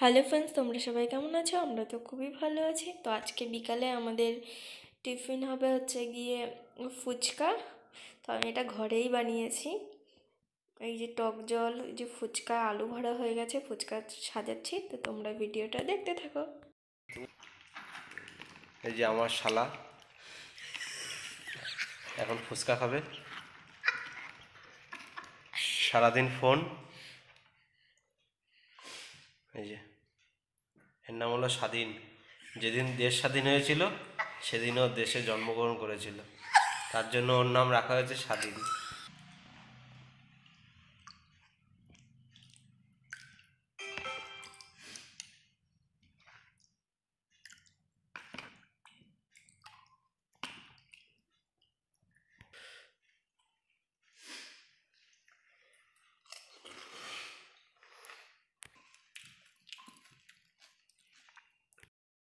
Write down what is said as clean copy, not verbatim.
Hello friends, তোমরা সবাই কেমন আছো? আমরা তো খুবই ভালো আছি। তো আজকে বিকালে আমাদের টিফিন হবে হচ্ছে গিয়ে ফুচকা। তো আমি এটা ঘরেই বানিয়েছি। এই যে টক জল, এই যে ফুচকা, আলু ভরা হয়ে গেছে, ফুচকা সাজাচ্ছি। তো তোমরা ভিডিওটা দেখতে থাকো। এই যে আমার শালা এখন ফুচকা খাবে, সারাদিন ফোন। এই যে এর নাম হলো স্বাধীন। যেদিন দেশ স্বাধীন হয়েছিল সেদিন ও দেশে জন্মগ্রহণ করেছিল, তার জন্য ওর নাম রাখা হয়েছে স্বাধীন।